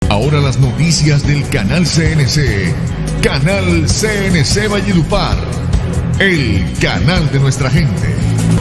Ahora las noticias del canal CNC. Canal CNC Valledupar. El canal de nuestra gente.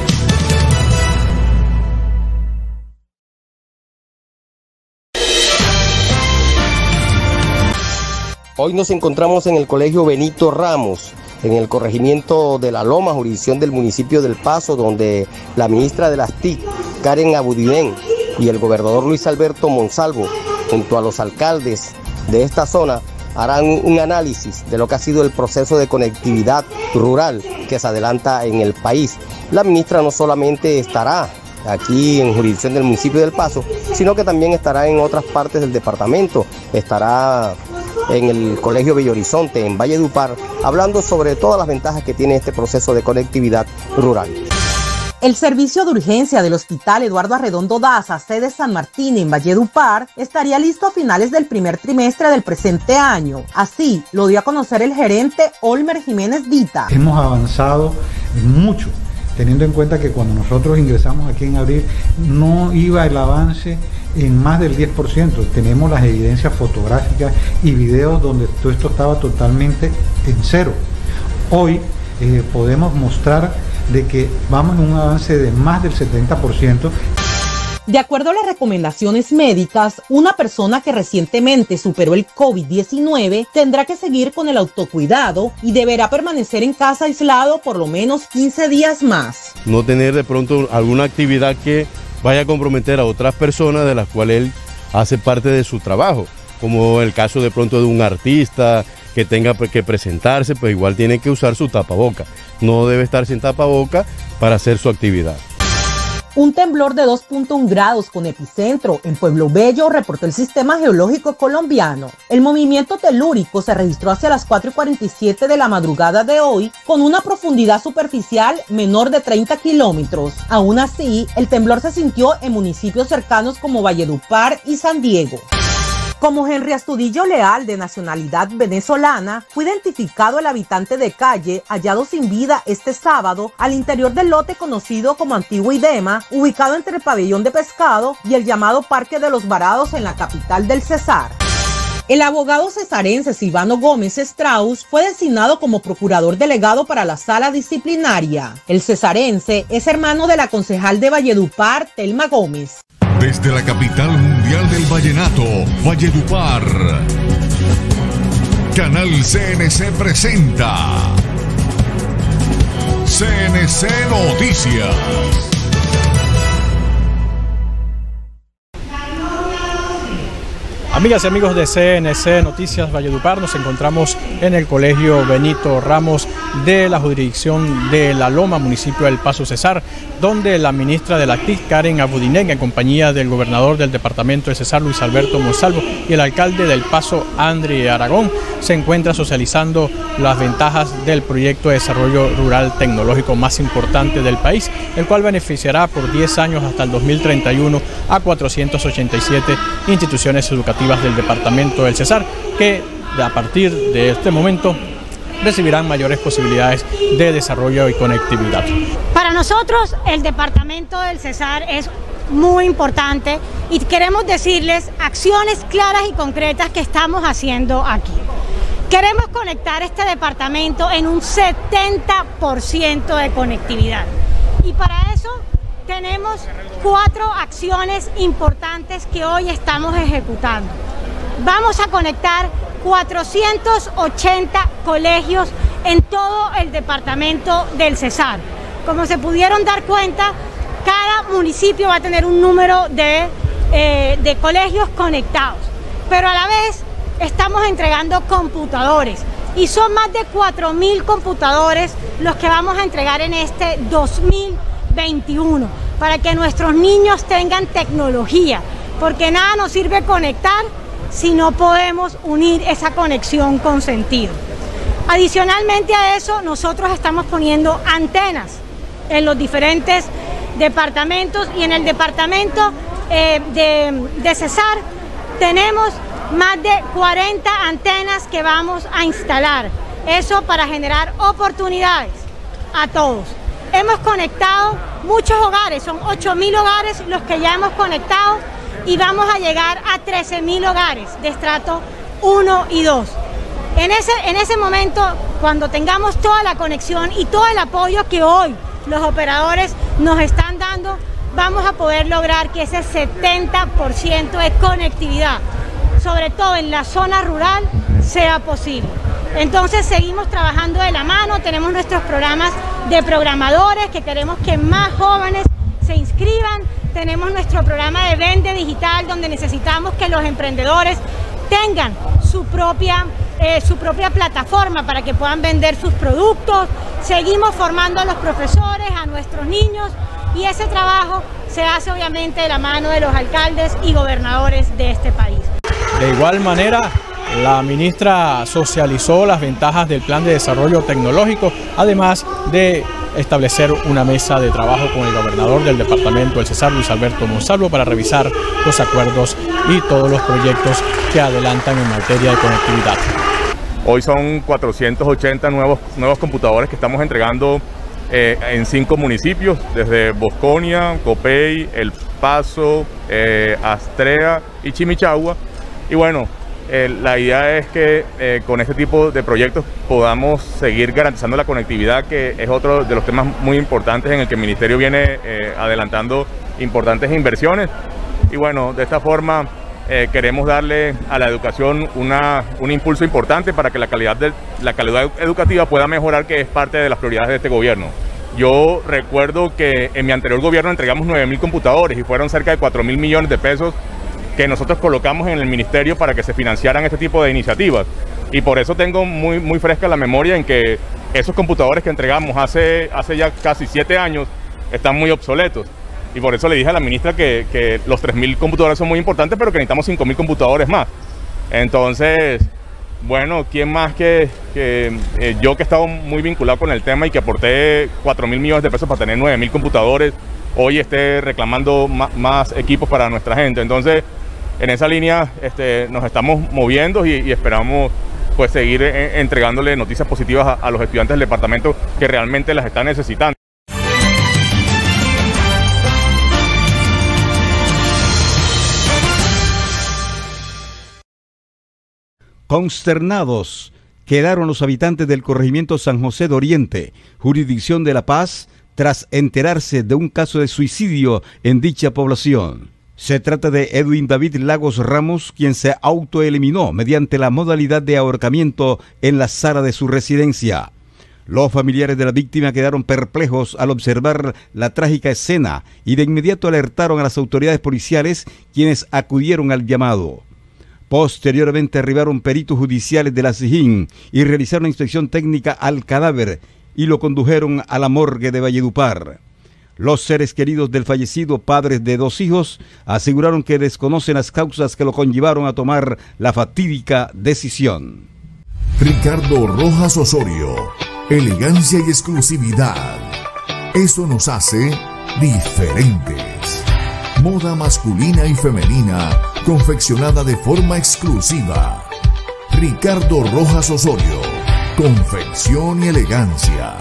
Hoy nos encontramos en el Colegio Benito Ramos, en el corregimiento de La Loma, jurisdicción del municipio del Paso, donde la ministra de las TIC, Karen Abudinen, y el gobernador Luis Alberto Monsalvo, junto a los alcaldes de esta zona, harán un análisis de lo que ha sido el proceso de conectividad rural que se adelanta en el país. La ministra no solamente estará aquí en jurisdicción del municipio del Paso, sino que también estará en otras partes del departamento. Estará en el Colegio Bello Horizonte, en Valledupar, hablando sobre todas las ventajas que tiene este proceso de conectividad rural. El servicio de urgencia del Hospital Eduardo Arredondo Daza, sede San Martín en Valledupar, estaría listo a finales del primer trimestre del presente año. Así lo dio a conocer el gerente Olmer Jiménez Dita. Hemos avanzado mucho, teniendo en cuenta que cuando nosotros ingresamos aquí en abril no iba el avance en más del 10%. Tenemos las evidencias fotográficas y videos donde todo esto estaba totalmente en cero. Hoy podemos mostrar de que vamos en un avance de más del 70%. De acuerdo a las recomendaciones médicas, una persona que recientemente superó el COVID-19 tendrá que seguir con el autocuidado y deberá permanecer en casa aislado por lo menos 15 días más. No tener de pronto alguna actividad que vaya a comprometer a otras personas de las cuales él hace parte de su trabajo, como el caso de pronto de un artista que tenga que presentarse, pues igual tiene que usar su tapaboca. No debe estar sin tapaboca para hacer su actividad. Un temblor de 2.1 grados con epicentro en Pueblo Bello reportó el Sistema Geológico Colombiano. El movimiento telúrico se registró hacia las 4:47 de la madrugada de hoy con una profundidad superficial menor de 30 kilómetros. Aún así, el temblor se sintió en municipios cercanos como Valledupar y San Diego. Como Henry Astudillo Leal, de nacionalidad venezolana, fue identificado el habitante de calle hallado sin vida este sábado al interior del lote conocido como Antiguo Idema, ubicado entre el pabellón de pescado y el llamado Parque de los Varados en la capital del Cesar. El abogado cesarense Silvano Gómez Strauss fue designado como procurador delegado para la sala disciplinaria. El cesarense es hermano de la concejal de Valledupar, Telma Gómez. Desde la capital mundial del vallenato, Valledupar, Canal CNC presenta CNC Noticias. Amigas y amigos de CNC Noticias Valledupar, nos encontramos en el Colegio Benito Ramos de la jurisdicción de La Loma, municipio del Paso Cesar, donde la ministra de la TIC, Karen Abudinen, en compañía del gobernador del departamento de Cesar, Luis Alberto Monsalvo, y el alcalde del Paso, André Aragón, se encuentra socializando las ventajas del proyecto de desarrollo rural tecnológico más importante del país, el cual beneficiará por 10 años hasta el 2031 a 487 instituciones educativas del departamento del Cesar, que a partir de este momento recibirán mayores posibilidades de desarrollo y conectividad. Para nosotros el departamento del Cesar es muy importante y queremos decirles acciones claras y concretas que estamos haciendo aquí. Queremos conectar este departamento en un 70% de conectividad y para eso tenemos 4 acciones importantes que hoy estamos ejecutando. Vamos a conectar 480 colegios en todo el departamento del Cesar. Como se pudieron dar cuenta, cada municipio va a tener un número de colegios conectados, pero a la vez estamos entregando computadores y son más de 4.000 computadores los que vamos a entregar en este 2021 para que nuestros niños tengan tecnología, porque nada nos sirve conectar si no podemos unir esa conexión con sentido. Adicionalmente a eso, nosotros estamos poniendo antenas en los diferentes departamentos y en el departamento de Cesar tenemos más de 40 antenas que vamos a instalar. Eso para generar oportunidades a todos. Hemos conectado muchos hogares, son 8.000 hogares los que ya hemos conectado y vamos a llegar a 13.000 hogares de estrato 1 y 2. En ese momento, cuando tengamos toda la conexión y todo el apoyo que hoy los operadores nos están dando, vamos a poder lograr que ese 70% de conectividad, sobre todo en la zona rural, sea posible. Entonces seguimos trabajando de la mano, tenemos nuestros programas de programadores, que queremos que más jóvenes se inscriban, tenemos nuestro programa de Vende Digital, donde necesitamos que los emprendedores tengan su propia plataforma para que puedan vender sus productos. Seguimos formando a los profesores, a nuestros niños, y ese trabajo se hace obviamente de la mano de los alcaldes y gobernadores de este país. De igual manera, la ministra socializó las ventajas del Plan de Desarrollo Tecnológico, además de establecer una mesa de trabajo con el gobernador del departamento del Cesar, Luis Alberto Monsalvo, para revisar los acuerdos y todos los proyectos que adelantan en materia de conectividad. Hoy son 480 nuevos computadores que estamos entregando en 5 municipios, desde Bosconia, Copey, El Paso, Astrea y Chimichagua. Y bueno, la idea es que con este tipo de proyectos podamos seguir garantizando la conectividad, que es otro de los temas muy importantes en el que el Ministerio viene adelantando importantes inversiones. Y bueno, de esta forma queremos darle a la educación un impulso importante para que la calidad educativa pueda mejorar, que es parte de las prioridades de este gobierno. Yo recuerdo que en mi anterior gobierno entregamos 9.000 computadores y fueron cerca de 4.000 millones de pesos que nosotros colocamos en el ministerio para que se financiaran este tipo de iniciativas. Y por eso tengo muy fresca la memoria en que esos computadores que entregamos hace ya casi 7 años están muy obsoletos. Y por eso le dije a la ministra que los 3.000 computadores son muy importantes, pero que necesitamos 5.000 computadores más. Entonces, bueno, ¿quién más que yo, que he estado muy vinculado con el tema y que aporté 4.000 millones de pesos para tener 9.000 computadores, hoy esté reclamando más equipos para nuestra gente? Entonces, en esa línea nos estamos moviendo y esperamos pues seguir entregándole noticias positivas a los estudiantes del departamento que realmente las están necesitando. Consternados quedaron los habitantes del corregimiento San José de Oriente, jurisdicción de La Paz, tras enterarse de un caso de suicidio en dicha población. Se trata de Edwin David Lagos Ramos, quien se autoeliminó mediante la modalidad de ahorcamiento en la sala de su residencia. Los familiares de la víctima quedaron perplejos al observar la trágica escena y de inmediato alertaron a las autoridades policiales, quienes acudieron al llamado. Posteriormente arribaron peritos judiciales de la SIJIN y realizaron una inspección técnica al cadáver y lo condujeron a la morgue de Valledupar. Los seres queridos del fallecido, padres de 2 hijos, aseguraron que desconocen las causas que lo conllevaron a tomar la fatídica decisión. Ricardo Rojas Osorio, elegancia y exclusividad. Eso nos hace diferentes. Moda masculina y femenina, confeccionada de forma exclusiva. Ricardo Rojas Osorio, confección y elegancia.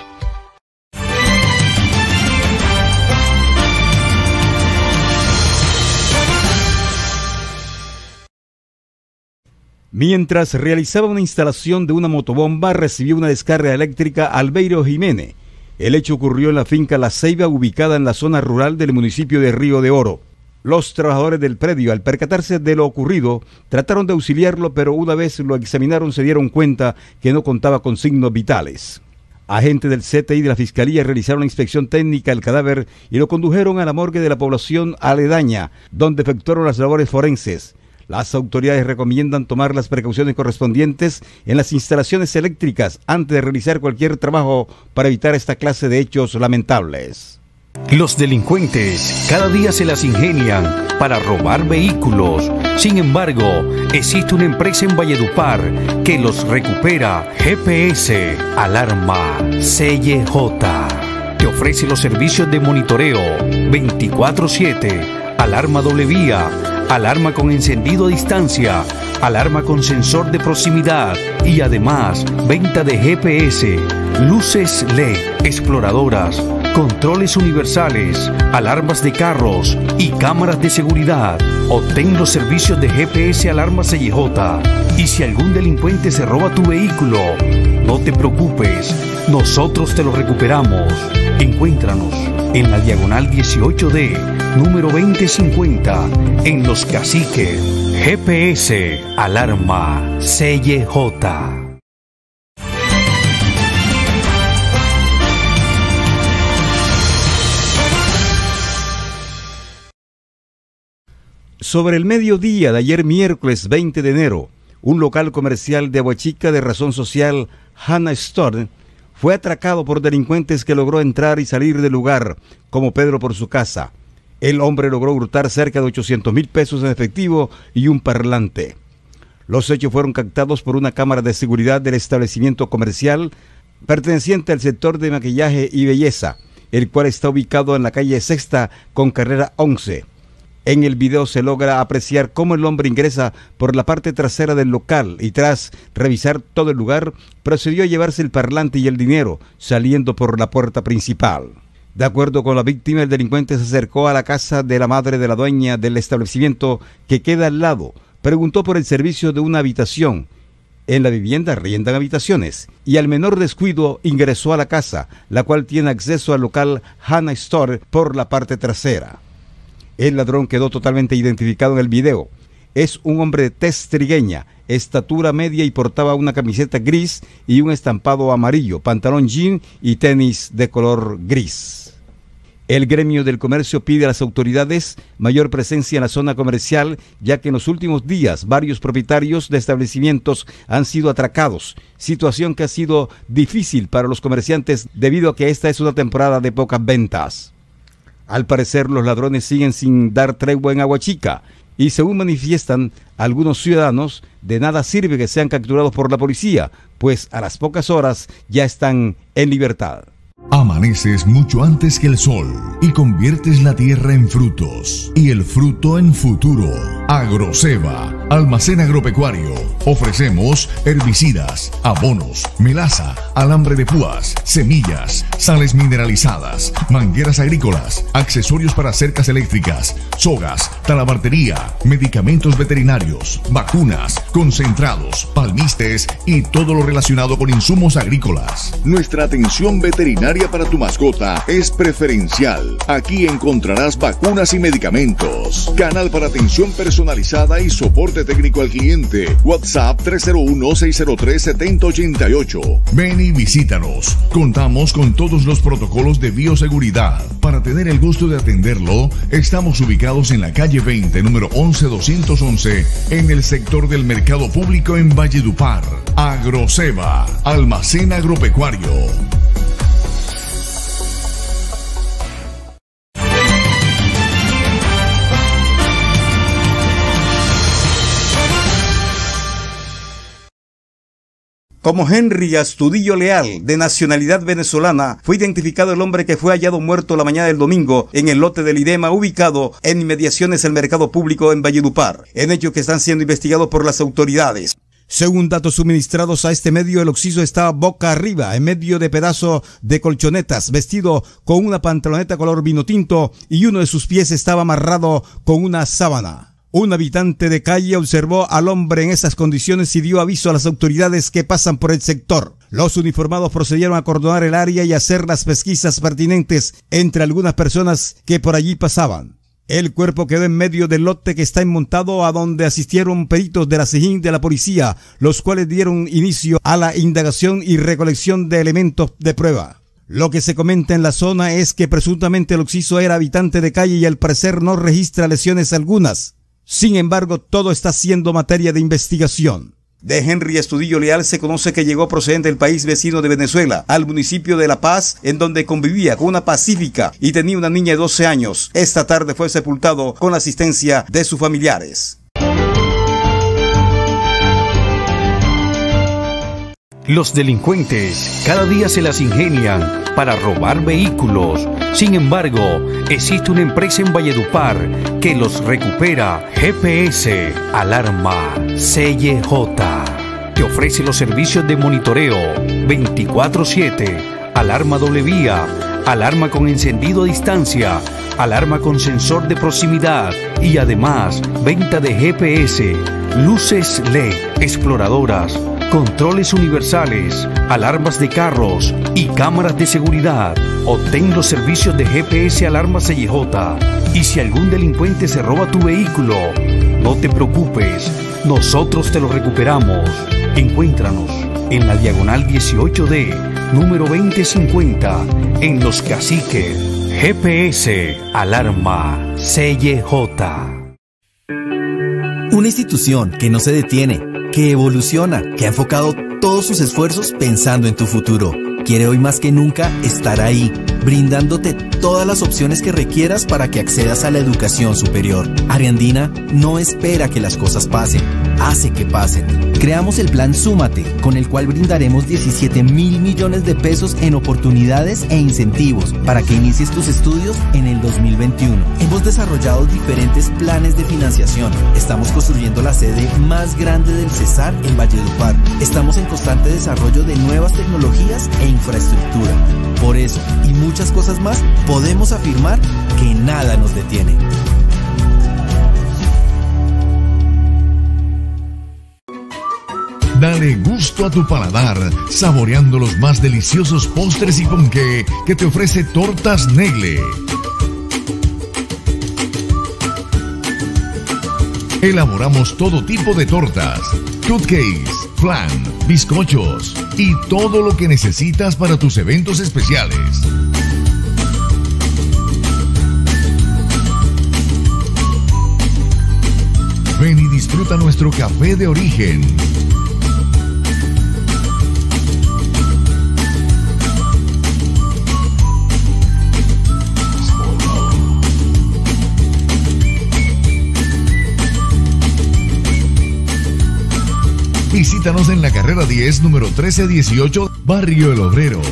Mientras realizaba una instalación de una motobomba, recibió una descarga eléctrica Albeiro Jiménez. El hecho ocurrió en la finca La Ceiba, ubicada en la zona rural del municipio de Río de Oro. Los trabajadores del predio, al percatarse de lo ocurrido, trataron de auxiliarlo, pero una vez lo examinaron se dieron cuenta que no contaba con signos vitales. Agentes del CTI de la Fiscalía realizaron la inspección técnica del cadáver y lo condujeron a la morgue de la población aledaña, donde efectuaron las labores forenses. Las autoridades recomiendan tomar las precauciones correspondientes en las instalaciones eléctricas antes de realizar cualquier trabajo para evitar esta clase de hechos lamentables. Los delincuentes cada día se las ingenian para robar vehículos. Sin embargo, existe una empresa en Valledupar que los recupera. GPS Alarma CJ te ofrece los servicios de monitoreo 24/7, alarma doble vía, alarma con encendido a distancia, alarma con sensor de proximidad y además venta de GPS, luces LED, exploradoras, controles universales, alarmas de carros y cámaras de seguridad. Obtén los servicios de GPS Alarma CJ. Y si algún delincuente se roba tu vehículo, no te preocupes, nosotros te lo recuperamos. Encuéntranos en la diagonal 18D, número 2050, en Los Caciques. GPS Alarma CJ. Sobre el mediodía de ayer miércoles 20 de enero, un local comercial de Aguachica de razón social, Hannah Store, fue atracado por delincuentes que logró entrar y salir del lugar, como Pedro por su casa. El hombre logró hurtar cerca de 800,000 pesos en efectivo y un parlante. Los hechos fueron captados por una cámara de seguridad del establecimiento comercial perteneciente al sector de maquillaje y belleza, el cual está ubicado en la calle Sexta con carrera 11. En el video se logra apreciar cómo el hombre ingresa por la parte trasera del local y tras revisar todo el lugar, procedió a llevarse el parlante y el dinero, saliendo por la puerta principal. De acuerdo con la víctima, el delincuente se acercó a la casa de la madre de la dueña del establecimiento que queda al lado, preguntó por el servicio de una habitación. En la vivienda arriendan habitaciones y al menor descuido ingresó a la casa, la cual tiene acceso al local Hannah Store por la parte trasera. El ladrón quedó totalmente identificado en el video. Es un hombre de tez trigueña, estatura media y portaba una camiseta gris y un estampado amarillo, pantalón jean y tenis de color gris. El gremio del comercio pide a las autoridades mayor presencia en la zona comercial, ya que en los últimos días varios propietarios de establecimientos han sido atracados, situación que ha sido difícil para los comerciantes debido a que esta es una temporada de pocas ventas. Al parecer, los ladrones siguen sin dar tregua en Aguachica y según manifiestan algunos ciudadanos, de nada sirve que sean capturados por la policía, pues a las pocas horas ya están en libertad. Amaneces mucho antes que el sol y conviertes la tierra en frutos y el fruto en futuro. Agroceba, almacén agropecuario. Ofrecemos herbicidas, abonos, melaza, alambre de púas, semillas, sales mineralizadas, mangueras agrícolas, accesorios para cercas eléctricas, sogas, talabartería, medicamentos veterinarios, vacunas, concentrados, palmistes y todo lo relacionado con insumos agrícolas. Nuestra atención veterinaria para tu mascota es preferencial. Aquí encontrarás vacunas y medicamentos. Canal para atención personalizada y soporte técnico al cliente. WhatsApp 301-603-7088. Ven y visítanos. Contamos con todos los protocolos de bioseguridad. Para tener el gusto de atenderlo, estamos ubicados en la calle 20, número 11211, en el sector del mercado público en Valledupar. Agroceba, almacén agropecuario. Como Henry Astudillo Leal, de nacionalidad venezolana, fue identificado el hombre que fue hallado muerto la mañana del domingo en el lote del IDEMA ubicado en inmediaciones del mercado público en Valledupar, en hechos que están siendo investigados por las autoridades. Según datos suministrados a este medio, el occiso estaba boca arriba, en medio de pedazos de colchonetas, vestido con una pantaloneta color vino tinto y uno de sus pies estaba amarrado con una sábana. Un habitante de calle observó al hombre en esas condiciones y dio aviso a las autoridades que pasan por el sector. Los uniformados procedieron a acordonar el área y hacer las pesquisas pertinentes entre algunas personas que por allí pasaban. El cuerpo quedó en medio del lote que está enmontado, a donde asistieron peritos de la SIJIN de la policía, los cuales dieron inicio a la indagación y recolección de elementos de prueba. Lo que se comenta en la zona es que presuntamente el occiso era habitante de calle y al parecer no registra lesiones algunas. Sin embargo, todo está siendo materia de investigación. De Henry Astudillo Leal se conoce que llegó procedente del país vecino de Venezuela, al municipio de La Paz, en donde convivía con una pacífica y tenía una niña de 12 años. Esta tarde fue sepultado con la asistencia de sus familiares. Los delincuentes cada día se las ingenian para robar vehículos. Sin embargo, existe una empresa en Valledupar que los recupera. GPS Alarma CJ. Te ofrece los servicios de monitoreo 24/7, alarma doble vía, alarma con encendido a distancia, alarma con sensor de proximidad y además venta de GPS, luces LED, exploradoras, controles universales, alarmas de carros y cámaras de seguridad. Obtén los servicios de GPS Alarma CJ. Y si algún delincuente se roba tu vehículo, no te preocupes, nosotros te lo recuperamos. Encuéntranos en la diagonal 18D, número 2050, en Los Caciques. GPS Alarma CJ. Una institución que no se detiene, que evoluciona, que ha enfocado todos sus esfuerzos pensando en tu futuro. Quiere hoy más que nunca estar ahí, brindándote todas las opciones que requieras para que accedas a la educación superior. Ariandina no espera que las cosas pasen, hace que pasen. Creamos el plan Súmate, con el cual brindaremos 17.000 millones de pesos en oportunidades e incentivos para que inicies tus estudios en el 2021. Hemos desarrollado diferentes planes de financiación. Estamos construyendo la sede más grande del Cesar en Valledupar. Estamos en constante desarrollo de nuevas tecnologías e infraestructura. Por eso, y muchas cosas más, podemos afirmar que nada nos detiene. Dale gusto a tu paladar, saboreando los más deliciosos postres y ponqué que te ofrece Tortas Negle. Elaboramos todo tipo de tortas, cupcakes, flan, bizcochos y todo lo que necesitas para tus eventos especiales. Ven y disfruta nuestro café de origen. Visítanos en la carrera 10, número 1318, Barrio El Obrero.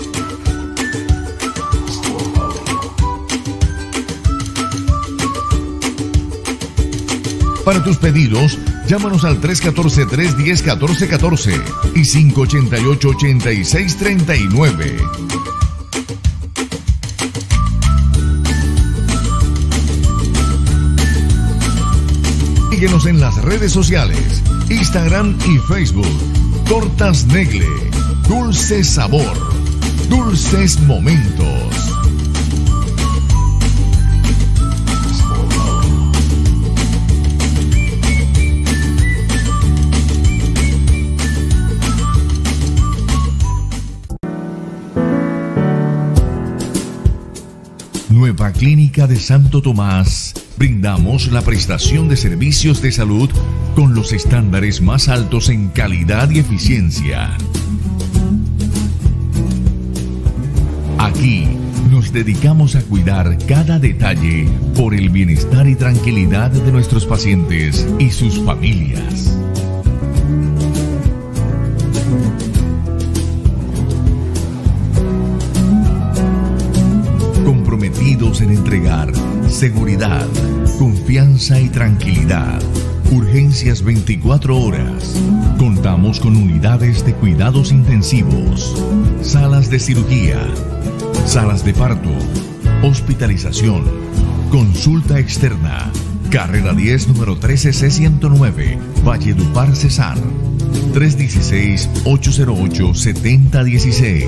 Para tus pedidos, llámanos al 314-310-1414 y 588-8639. Síguenos en las redes sociales, Instagram y Facebook. Tortas Negle, dulce sabor, dulces momentos. Nueva Clínica de Santo Tomás. Brindamos la prestación de servicios de salud con los estándares más altos en calidad y eficiencia. Aquí nos dedicamos a cuidar cada detalle por el bienestar y tranquilidad de nuestros pacientes y sus familias. Comprometidos en entregar seguridad, confianza y tranquilidad. Urgencias 24 horas. Contamos con unidades de cuidados intensivos, salas de cirugía, salas de parto, hospitalización, consulta externa. Carrera 10, número 13C109, Valledupar, Cesar. 316-808-7016.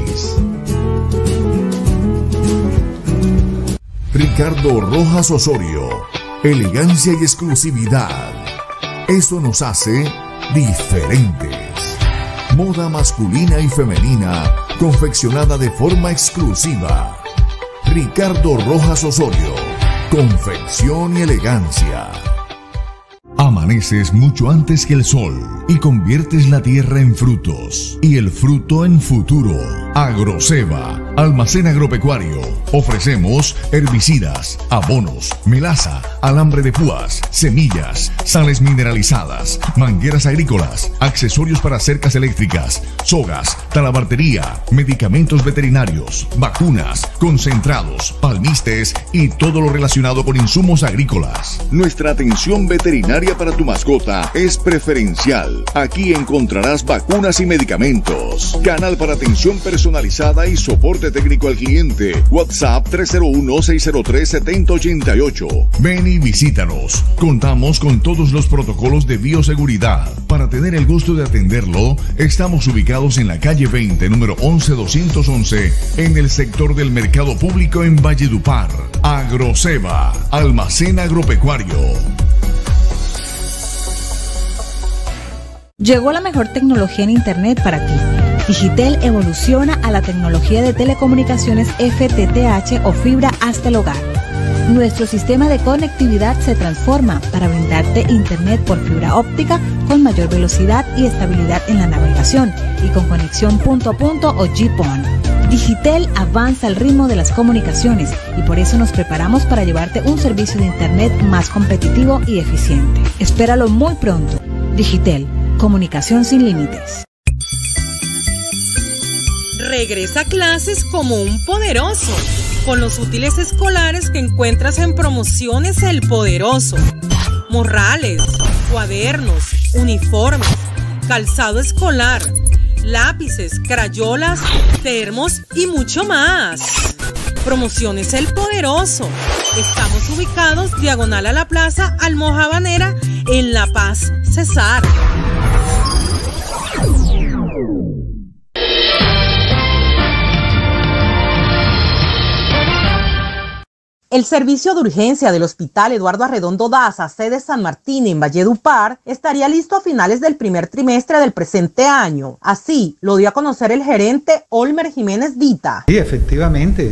Ricardo Rojas Osorio. Elegancia y exclusividad. Eso nos hace diferentes. Moda masculina y femenina confeccionada de forma exclusiva. Ricardo Rojas Osorio. Confección y elegancia. Amaneces mucho antes que el sol y conviertes la tierra en frutos y el fruto en futuro. Agroseva, almacén agropecuario. Ofrecemos herbicidas, abonos, melaza, alambre de púas, semillas, sales mineralizadas, mangueras agrícolas, accesorios para cercas eléctricas, sogas, talabartería, medicamentos veterinarios, vacunas, concentrados, palmistes y todo lo relacionado con insumos agrícolas. Nuestra atención veterinaria para tu mascota es preferencial. Aquí encontrarás vacunas y medicamentos, canal para atención personalizada y soporte soporte técnico al cliente. WhatsApp 301-603-7088. Ven y visítanos. Contamos con todos los protocolos de bioseguridad. Para tener el gusto de atenderlo, estamos ubicados en la calle 20, número 11211, en el sector del Mercado Público en Valledupar. Agroseva, almacén agropecuario. Llegó la mejor tecnología en Internet para ti. Digitel evoluciona a la tecnología de telecomunicaciones FTTH o fibra hasta el hogar. Nuestro sistema de conectividad se transforma para brindarte Internet por fibra óptica con mayor velocidad y estabilidad en la navegación y con conexión punto a punto o GPON. Digitel avanza al ritmo de las comunicaciones y por eso nos preparamos para llevarte un servicio de Internet más competitivo y eficiente. Espéralo muy pronto. Digitel. Comunicación sin límites. Regresa a clases como un poderoso, con los útiles escolares que encuentras en Promociones El Poderoso. Morrales, cuadernos, uniformes, calzado escolar, lápices, crayolas, termos y mucho más. Promociones El Poderoso. Estamos ubicados diagonal a la Plaza Almojabanera en La Paz, Cesar. El servicio de urgencia del Hospital Eduardo Arredondo Daza, sede San Martín en Valledupar, estaría listo a finales del primer trimestre del presente año. Así lo dio a conocer el gerente Olmer Jiménez Dita. Sí, efectivamente,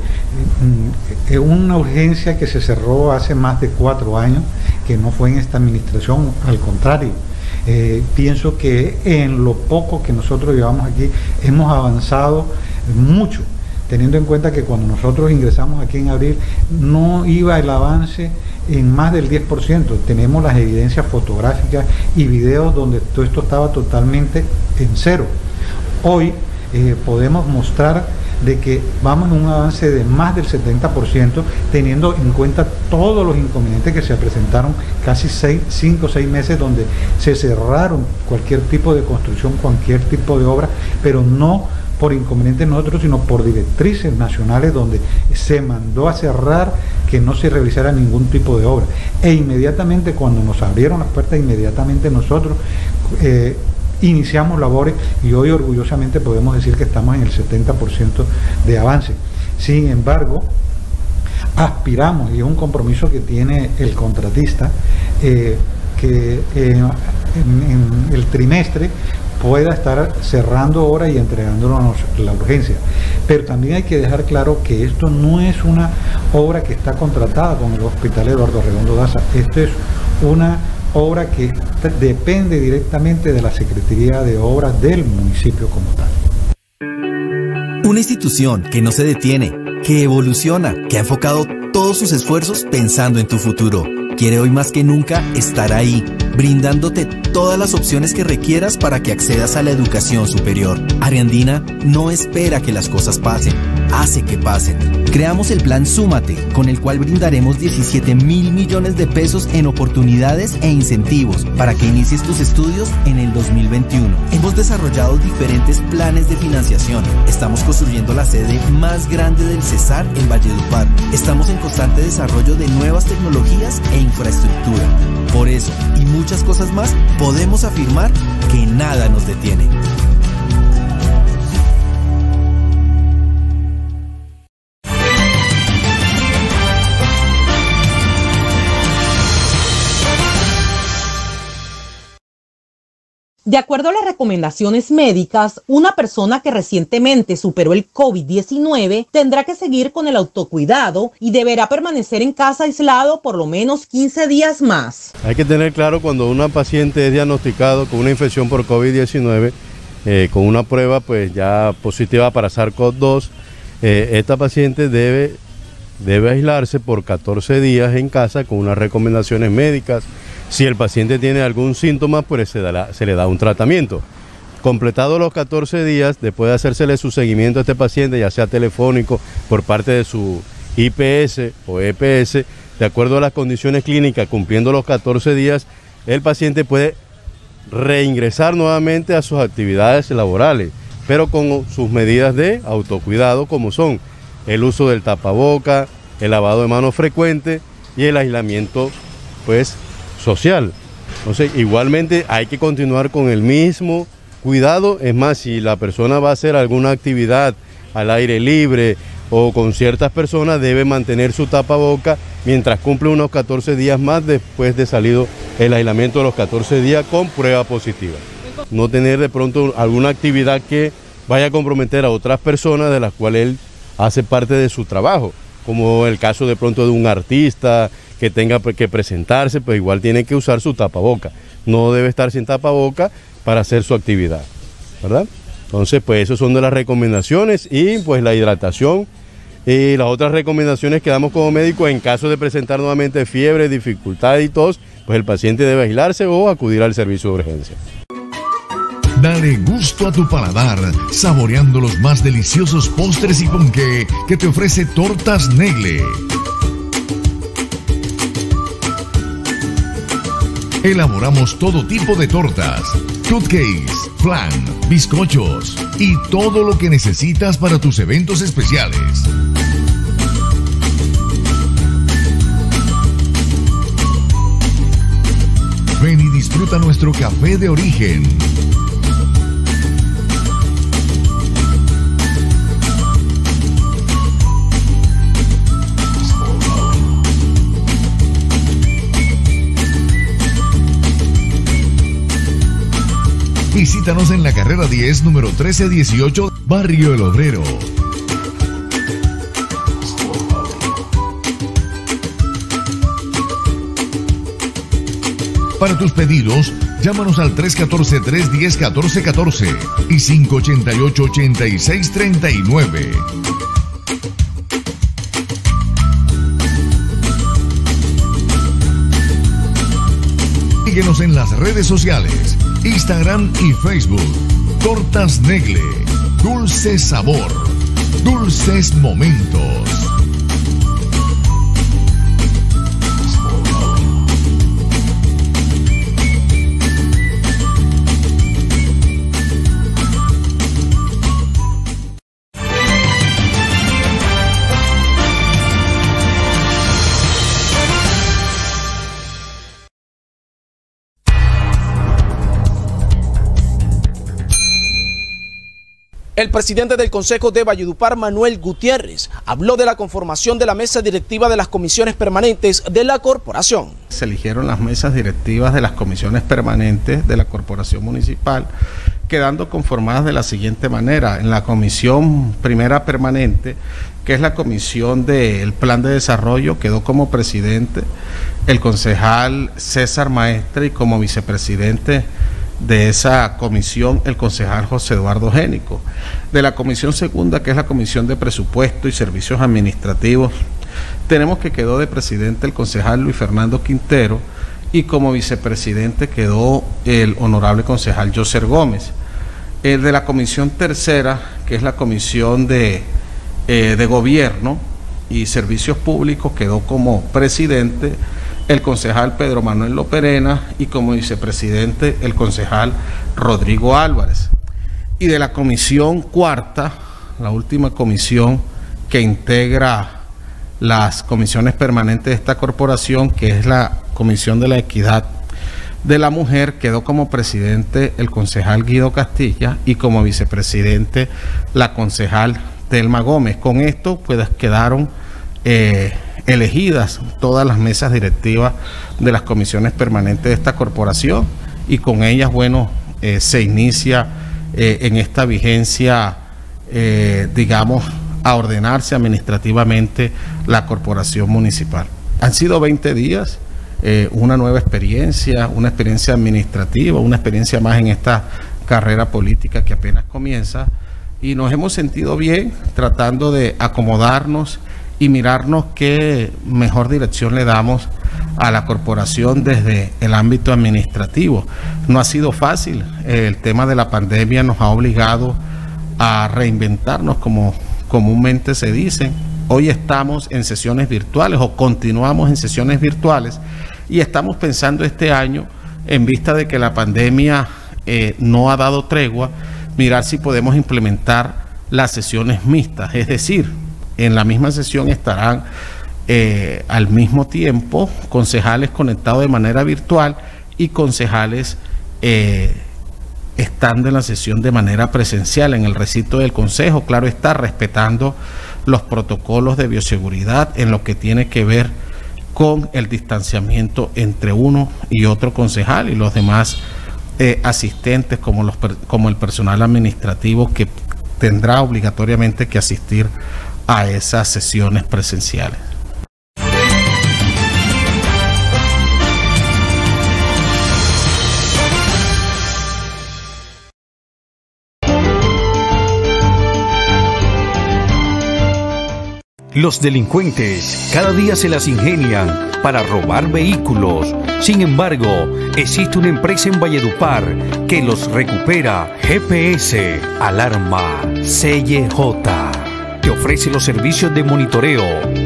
es una urgencia que se cerró hace más de 4 años, que no fue en esta administración, al contrario. Pienso que en lo poco que nosotros llevamos aquí hemos avanzado mucho, teniendo en cuenta que cuando nosotros ingresamos aquí en abril no iba el avance en más del 10%. Tenemos las evidencias fotográficas y videos donde todo esto estaba totalmente en cero. Hoy podemos mostrar de que vamos en un avance de más del 70%, teniendo en cuenta todos los inconvenientes que se presentaron, casi 5 o 6 meses donde se cerraron cualquier tipo de construcción, cualquier tipo de obra, pero no por inconvenientes nosotros, sino por directrices nacionales donde se mandó a cerrar, que no se realizara ningún tipo de obra. E inmediatamente cuando nos abrieron las puertas, inmediatamente nosotros iniciamos labores y hoy orgullosamente podemos decir que estamos en el 70% de avance. Sin embargo, aspiramos, y es un compromiso que tiene el contratista, que en el trimestre pueda estar cerrando obra y entregándonos la urgencia. Pero también hay que dejar claro que esto no es una obra que está contratada con el Hospital Eduardo Arredondo Daza. Esto es una obra que depende directamente de la Secretaría de Obras del municipio como tal. Una institución que no se detiene, que evoluciona, que ha enfocado todos sus esfuerzos pensando en tu futuro. Quiere hoy más que nunca estar ahí, brindándote todas las opciones que requieras para que accedas a la educación superior. Ariandina no espera que las cosas pasen, hace que pasen. Creamos el plan Súmate, con el cual brindaremos 17.000 millones de pesos en oportunidades e incentivos para que inicies tus estudios en el 2021. Hemos desarrollado diferentes planes de financiación. Estamos construyendo la sede más grande del Cesar en Valledupar. Estamos en constante desarrollo de nuevas tecnologías e infraestructura. Por eso, y muchas cosas más, podemos afirmar que nada nos detiene. De acuerdo a las recomendaciones médicas, una persona que recientemente superó el COVID-19 tendrá que seguir con el autocuidado y deberá permanecer en casa aislado por lo menos 15 días más. Hay que tener claro cuando una paciente es diagnosticado con una infección por COVID-19, con una prueba pues ya positiva para SARS-CoV-2, esta paciente debe aislarse por 14 días en casa con unas recomendaciones médicas. Si el paciente tiene algún síntoma, pues se le da un tratamiento. Completados los 14 días, después de hacérsele su seguimiento a este paciente, ya sea telefónico, por parte de su IPS o EPS, de acuerdo a las condiciones clínicas, cumpliendo los 14 días, el paciente puede reingresar nuevamente a sus actividades laborales, pero con sus medidas de autocuidado, como son el uso del tapaboca, el lavado de manos frecuente y el aislamiento pues social. Entonces igualmente hay que continuar con el mismo cuidado. Es más, si la persona va a hacer alguna actividad al aire libre o con ciertas personas, debe mantener su tapaboca mientras cumple unos 14 días más después de salido el aislamiento de los 14 días con prueba positiva. No tener de pronto alguna actividad que vaya a comprometer a otras personas de las cuales él hace parte de su trabajo, como el caso de pronto de un artista que tenga que presentarse, pues igual tiene que usar su tapaboca. No debe estar sin tapaboca para hacer su actividad, ¿verdad? Entonces, pues esas son de las recomendaciones y pues la hidratación. Y las otras recomendaciones que damos como médico, en caso de presentar nuevamente fiebre, dificultad y tos, pues el paciente debe aislarse o acudir al servicio de urgencia. Dale gusto a tu paladar, saboreando los más deliciosos postres y ponqué que te ofrece Tortas Negle. Elaboramos todo tipo de tortas, cupcakes, flan, bizcochos y todo lo que necesitas para tus eventos especiales. Ven y disfruta nuestro café de origen. Visítanos en la carrera 10, número 1318, Barrio El Obrero. Para tus pedidos, llámanos al 314-310-1414 y 588-8639. Síguenos en las redes sociales, Instagram y Facebook. Tortas Negle, dulce sabor, dulces momentos. El presidente del Consejo de Valledupar, Manuel Gutiérrez, habló de la conformación de la mesa directiva de las comisiones permanentes de la corporación. Se eligieron las mesas directivas de las comisiones permanentes de la corporación municipal, quedando conformadas de la siguiente manera. En la comisión primera permanente, que es la comisión del plan de desarrollo, quedó como presidente el concejal César Maestre y como vicepresidente de esa comisión el concejal José Eduardo Génico. De la comisión segunda, que es la comisión de presupuesto y servicios administrativos, tenemos que quedó de presidente el concejal Luis Fernando Quintero y como vicepresidente quedó el honorable concejal Yoser Gómez. De la comisión tercera, que es la comisión de gobierno y servicios públicos, quedó como presidente el concejal Pedro Manuel Loperena y como vicepresidente el concejal Rodrigo Álvarez. Y de la comisión cuarta, la última comisión que integra las comisiones permanentes de esta corporación, que es la Comisión de la Equidad de la Mujer, quedó como presidente el concejal Guido Castilla y como vicepresidente la concejal Telma Gómez. Con esto pues quedaron elegidas todas las mesas directivas de las comisiones permanentes de esta corporación y con ellas, bueno, se inicia en esta vigencia, digamos, a ordenarse administrativamente la corporación municipal. Han sido 20 días, una nueva experiencia, una experiencia administrativa, una experiencia más en esta carrera política que apenas comienza, y nos hemos sentido bien tratando de acomodarnos y mirarnos qué mejor dirección le damos a la corporación desde el ámbito administrativo. No ha sido fácil, el tema de la pandemia nos ha obligado a reinventarnos, como comúnmente se dice. Hoy estamos en sesiones virtuales o continuamos en sesiones virtuales y estamos pensando este año, en vista de que la pandemia no ha dado tregua, mirar si podemos implementar las sesiones mixtas, es decir, en la misma sesión estarán al mismo tiempo concejales conectados de manera virtual y concejales estando en la sesión de manera presencial en el recinto del consejo, claro está, respetando los protocolos de bioseguridad en lo que tiene que ver con el distanciamiento entre uno y otro concejal y los demás asistentes como el personal administrativo que tendrá obligatoriamente que asistir a esas sesiones presenciales. Los delincuentes cada día se las ingenian para robar vehículos. Sin embargo, existe una empresa en Valledupar que los recupera. GPS Alarma CJ te ofrece los servicios de monitoreo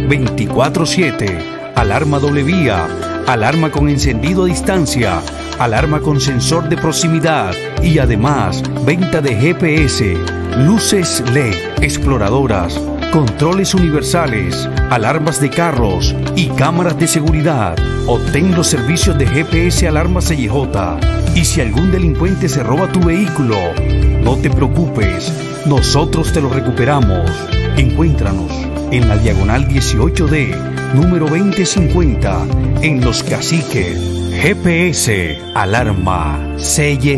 24/7, alarma doble vía, alarma con encendido a distancia, alarma con sensor de proximidad y además venta de GPS, luces LED, exploradoras, controles universales, alarmas de carros y cámaras de seguridad. Obtén los servicios de GPS Alarma CJ. Y si algún delincuente se roba tu vehículo, no te preocupes, nosotros te lo recuperamos. Encuéntranos en la diagonal 18D, número 2050, en Los Caciques. GPS Alarma CJ.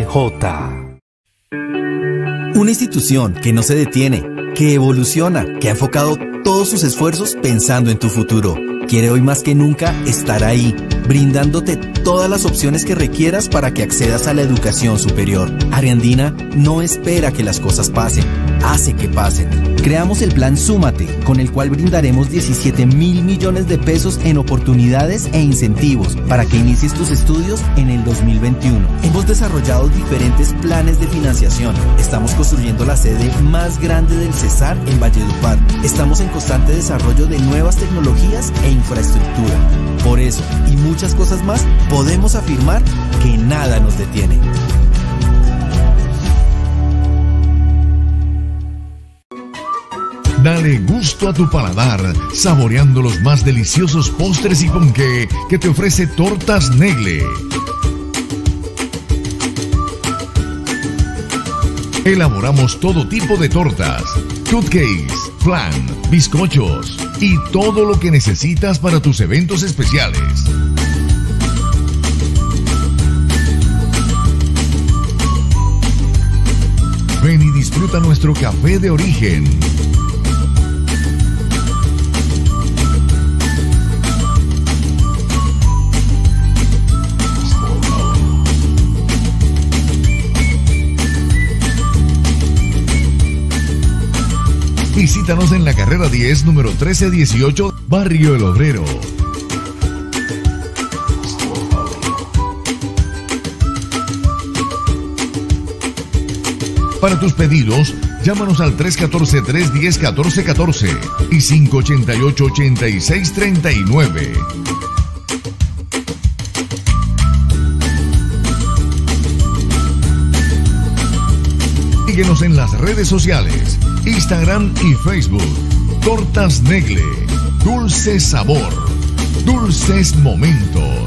Una institución que no se detiene, que evoluciona, que ha enfocado todos sus esfuerzos pensando en tu futuro. Quiere hoy más que nunca estar ahí, brindándote todas las opciones que requieras para que accedas a la educación superior. Ariandina no espera que las cosas pasen, hace que pasen. Creamos el plan Súmate, con el cual brindaremos 17.000 millones de pesos en oportunidades e incentivos para que inicies tus estudios en el 2021. Hemos desarrollado diferentes planes de financiación. Estamos construyendo la sede más grande del Cesar en Valledupar. Estamos en constante desarrollo de nuevas tecnologías e infraestructura. Por eso, y muchas cosas más, podemos afirmar que nada nos detiene. Dale gusto a tu paladar, saboreando los más deliciosos postres y ponqué que te ofrece Tortas Negle. Elaboramos todo tipo de tortas, cupcakes, flan, bizcochos y todo lo que necesitas para tus eventos especiales. Ven y disfruta nuestro café de origen. Visítanos en la carrera 10, número 1318, Barrio El Obrero. Para tus pedidos, llámanos al 314-310-1414 y 588-8639. Síguenos en las redes sociales, Instagram y Facebook. Tortas Negle, dulce sabor, dulces momentos.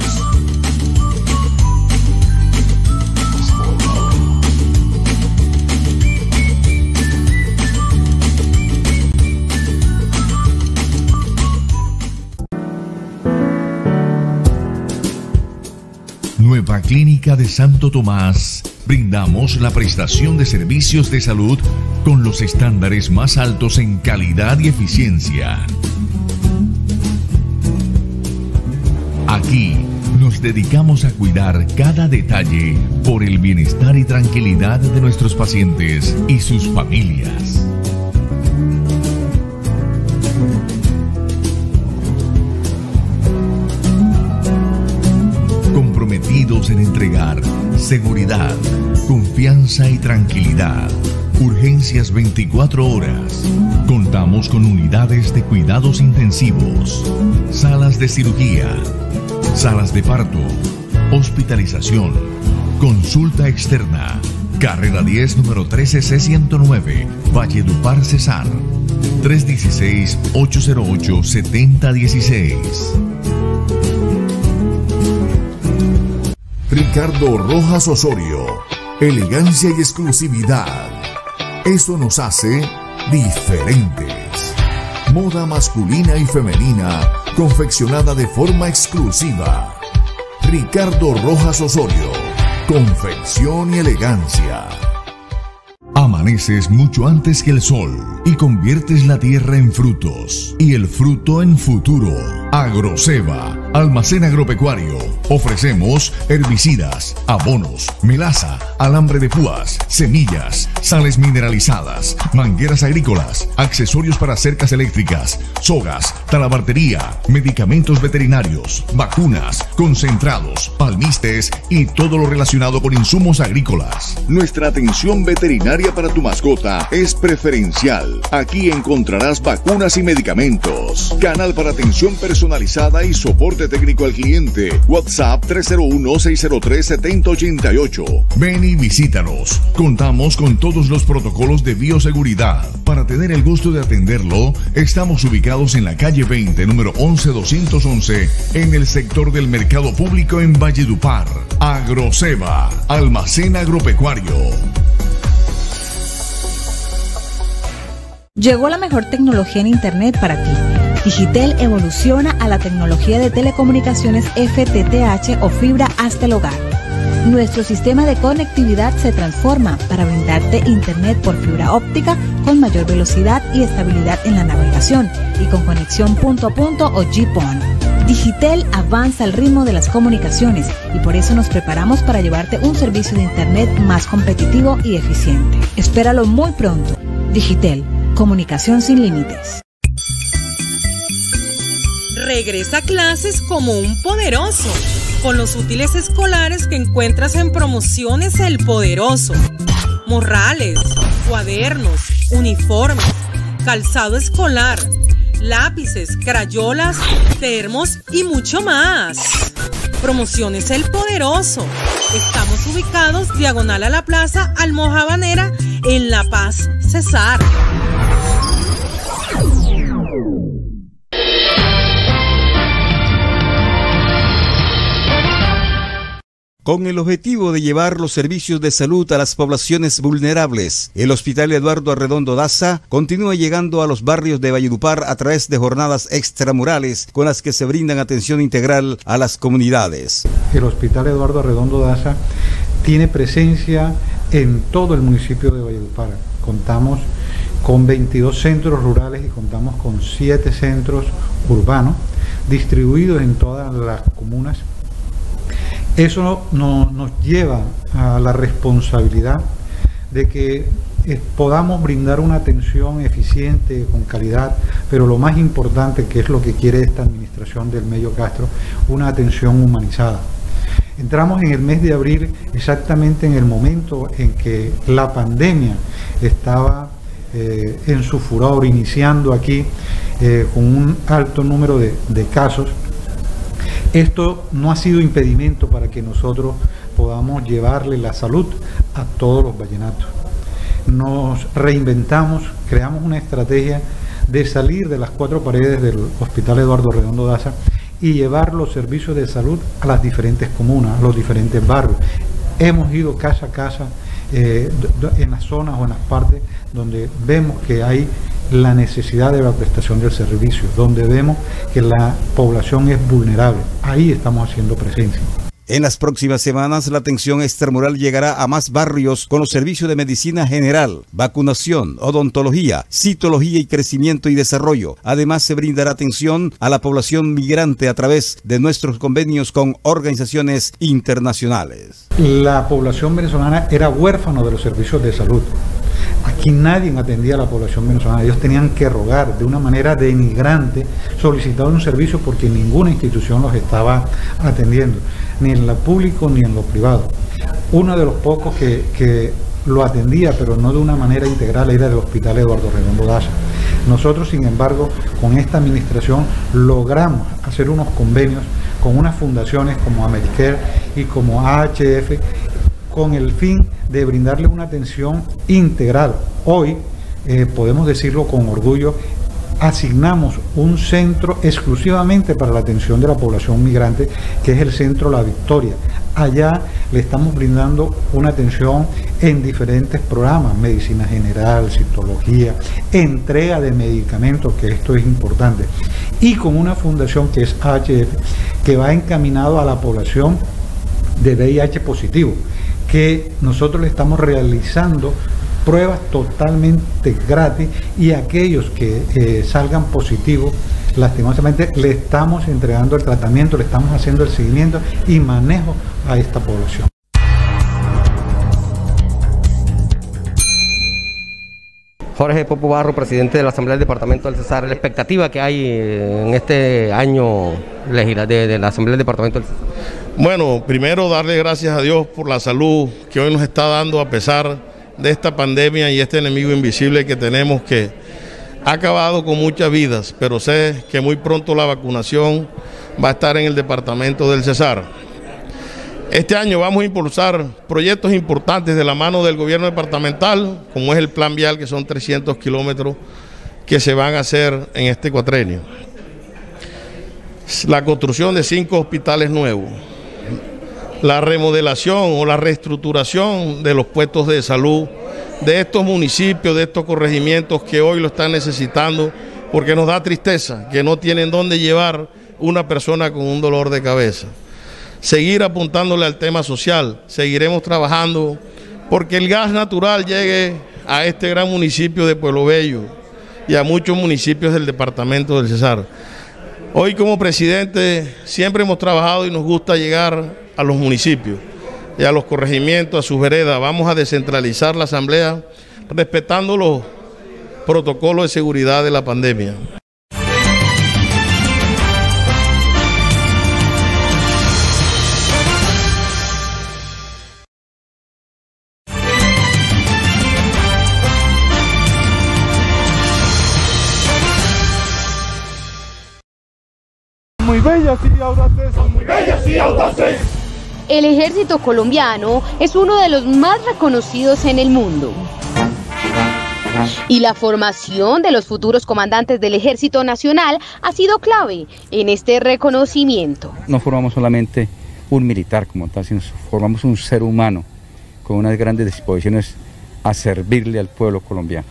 Nueva Clínica de Santo Tomás. Brindamos la prestación de servicios de salud con los estándares más altos en calidad y eficiencia. Aquí nos dedicamos a cuidar cada detalle por el bienestar y tranquilidad de nuestros pacientes y sus familias. Comprometidos en entregar seguridad, confianza y tranquilidad. Urgencias 24 horas. Contamos con unidades de cuidados intensivos, salas de cirugía, salas de parto, hospitalización, consulta externa, Carrera 10, número 13C109, Valledupar, Cesar. 316-808-7016. Ricardo Rojas Osorio. Elegancia y exclusividad. Eso nos hace diferentes. Moda masculina y femenina, confeccionada de forma exclusiva. Ricardo Rojas Osorio. Confección y elegancia. Amaneces mucho antes que el sol y conviertes la tierra en frutos y el fruto en futuro. Agroceba, almacén agropecuario. Ofrecemos herbicidas, abonos, melaza, alambre de púas, semillas, sales mineralizadas, mangueras agrícolas, accesorios para cercas eléctricas, sogas, talabartería, medicamentos veterinarios, vacunas, concentrados, palmistes y todo lo relacionado con insumos agrícolas. Nuestra atención veterinaria para tu mascota es preferencial. Aquí encontrarás vacunas y medicamentos. Canal para atención personalizada y soporte técnico al cliente. WhatsApp 301-603-7088. Ven y visítanos. Contamos con todos los protocolos de bioseguridad. Para tener el gusto de atenderlo, estamos ubicados en la calle 20, número 11211, en el sector del Mercado Público en Valledupar. Agroceba, almacén agropecuario. Llegó la mejor tecnología en Internet para ti. Digitel evoluciona a la tecnología de telecomunicaciones FTTH o fibra hasta el hogar. Nuestro sistema de conectividad se transforma para brindarte Internet por fibra óptica con mayor velocidad y estabilidad en la navegación y con conexión punto a punto o GPON. Digitel avanza al ritmo de las comunicaciones y por eso nos preparamos para llevarte un servicio de Internet más competitivo y eficiente. Espéralo muy pronto. Digitel. Comunicación sin límites. Regresa a clases como un poderoso, con los útiles escolares que encuentras en Promociones El Poderoso. Morrales, cuadernos, uniformes, calzado escolar, lápices, crayolas, termos y mucho más. Promociones El Poderoso. Estamos ubicados diagonal a la Plaza Almojabanera en La Paz, Cesar. Con el objetivo de llevar los servicios de salud a las poblaciones vulnerables, el Hospital Eduardo Arredondo Daza continúa llegando a los barrios de Valledupar a través de jornadas extramurales con las que se brindan atención integral a las comunidades. El Hospital Eduardo Arredondo Daza tiene presencia en todo el municipio de Valledupar. Contamos con 22 centros rurales y contamos con 7 centros urbanos distribuidos en todas las comunas. Eso nos lleva a la responsabilidad de que podamos brindar una atención eficiente, con calidad, pero lo más importante, que es lo que quiere esta administración del Mello Castro, una atención humanizada. Entramos en el mes de abril exactamente en el momento en que la pandemia estaba en su furor, iniciando aquí con un alto número de casos. Esto no ha sido impedimento para que nosotros podamos llevarle la salud a todos los vallenatos. Nos reinventamos, creamos una estrategia de salir de las 4 paredes del Hospital Eduardo Arredondo Daza y llevar los servicios de salud a las diferentes comunas, a los diferentes barrios. Hemos ido casa a casa en las zonas o en las partes donde vemos que hay la necesidad de la prestación del servicio, donde vemos que la población es vulnerable. Ahí estamos haciendo presencia. En las próximas semanas, la atención extramural llegará a más barrios con los servicios de medicina general, vacunación, odontología, citología y crecimiento y desarrollo. Además, se brindará atención a la población migrante a través de nuestros convenios con organizaciones internacionales. La población venezolana era huérfana de los servicios de salud. Aquí nadie atendía a la población venezolana. Ellos tenían que rogar de una manera denigrante, solicitar un servicio porque ninguna institución los estaba atendiendo, ni en lo público ni en lo privado. Uno de los pocos que lo atendía, pero no de una manera integral, era el Hospital Eduardo Arredondo Daza. Nosotros, sin embargo, con esta administración logramos hacer unos convenios con unas fundaciones como Americare y como AHF, con el fin de brindarle una atención integral. Hoy, podemos decirlo con orgullo, asignamos un centro exclusivamente para la atención de la población migrante, que es el Centro La Victoria. Allá le estamos brindando una atención en diferentes programas, medicina general, citología, entrega de medicamentos, que esto es importante, y con una fundación que es AHF, que va encaminado a la población de VIH positivo, que nosotros le estamos realizando pruebas totalmente gratis, y aquellos que salgan positivos, lastimosamente le estamos entregando el tratamiento, le estamos haciendo el seguimiento y manejo a esta población. Jorge Popo Barro, presidente de la Asamblea del Departamento del Cesar, la expectativa que hay en este año de la Asamblea del Departamento del Cesar. Bueno, primero darle gracias a Dios por la salud que hoy nos está dando a pesar de esta pandemia y este enemigo invisible que tenemos, que ha acabado con muchas vidas, pero sé que muy pronto la vacunación va a estar en el departamento del Cesar. Este año vamos a impulsar proyectos importantes de la mano del gobierno departamental, como es el plan vial, que son 300 kilómetros que se van a hacer en este cuatrenio. La construcción de 5 hospitales nuevos, la remodelación o la reestructuración de los puestos de salud de estos municipios, de estos corregimientos que hoy lo están necesitando, porque nos da tristeza que no tienen dónde llevar una persona con un dolor de cabeza. Seguir apuntándole al tema social, seguiremos trabajando porque el gas natural llegue a este gran municipio de Pueblo Bello y a muchos municipios del departamento del Cesar. Hoy como presidente siempre hemos trabajado y nos gusta llegar a los municipios y a los corregimientos, a sus veredas. Vamos a descentralizar la asamblea respetando los protocolos de seguridad de la pandemia. Muy bellas y audaces, muy bellas y audaces. El ejército colombiano es uno de los más reconocidos en el mundo. Y la formación de los futuros comandantes del Ejército Nacional ha sido clave en este reconocimiento. No formamos solamente un militar como tal, sino formamos un ser humano con unas grandes disposiciones a servirle al pueblo colombiano.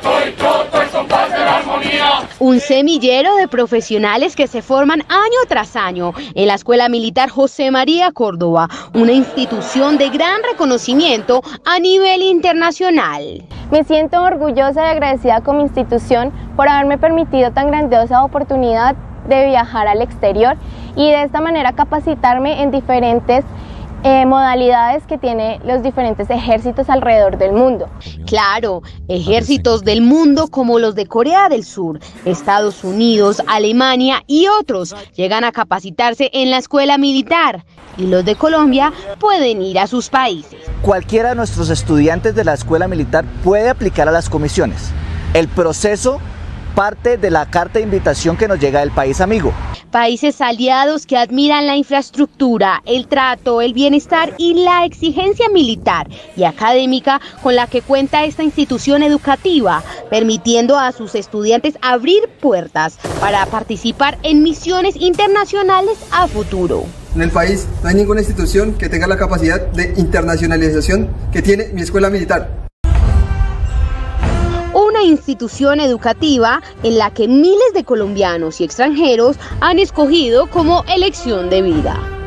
Un semillero de profesionales que se forman año tras año en la Escuela Militar José María Córdoba, una institución de gran reconocimiento a nivel internacional. Me siento orgullosa y agradecida con mi institución por haberme permitido tan grandiosa oportunidad de viajar al exterior y de esta manera capacitarme en diferentes modalidades que tiene los diferentes ejércitos alrededor del mundo. Claro, ejércitos del mundo como los de Corea del Sur, Estados Unidos, Alemania y otros llegan a capacitarse en la escuela militar y los de Colombia pueden ir a sus países. Cualquiera de nuestros estudiantes de la escuela militar puede aplicar a las comisiones. El proceso parte de la carta de invitación que nos llega del país amigo. Países aliados que admiran la infraestructura, el trato, el bienestar y la exigencia militar y académica con la que cuenta esta institución educativa, permitiendo a sus estudiantes abrir puertas para participar en misiones internacionales a futuro. En el país no hay ninguna institución que tenga la capacidad de internacionalización que tiene mi escuela militar. Una institución educativa en la que miles de colombianos y extranjeros han escogido como elección de vida.